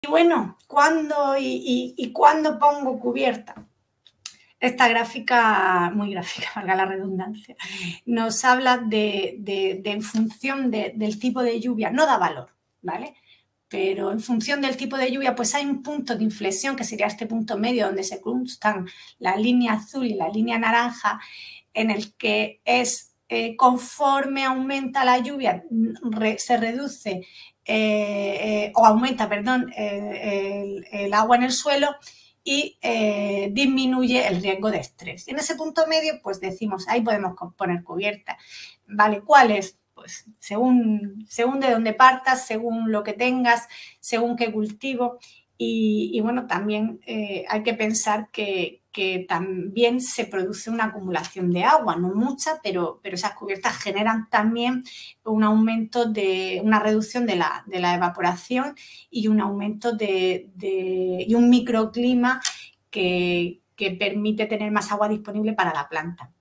Y bueno, ¿cuándo cuándo pongo cubierta? Esta gráfica, muy gráfica, valga la redundancia, nos habla de en función del tipo de lluvia, no da valor, ¿vale? Pero en función del tipo de lluvia, pues hay un punto de inflexión, que sería este punto medio donde se cruzan la línea azul y la línea naranja, en el que es conforme aumenta la lluvia, se reduce o aumenta, perdón, el agua en el suelo y disminuye el riesgo de estrés. Y en ese punto medio, pues decimos, ahí podemos poner cubierta. ¿Vale? ¿Cuál es? Pues según de dónde partas, según lo que tengas, según qué cultivo. Y bueno, también hay que pensar que también se produce una acumulación de agua, no mucha, pero esas cubiertas generan también un aumento una reducción de la evaporación y un aumento y un microclima que permite tener más agua disponible para la planta.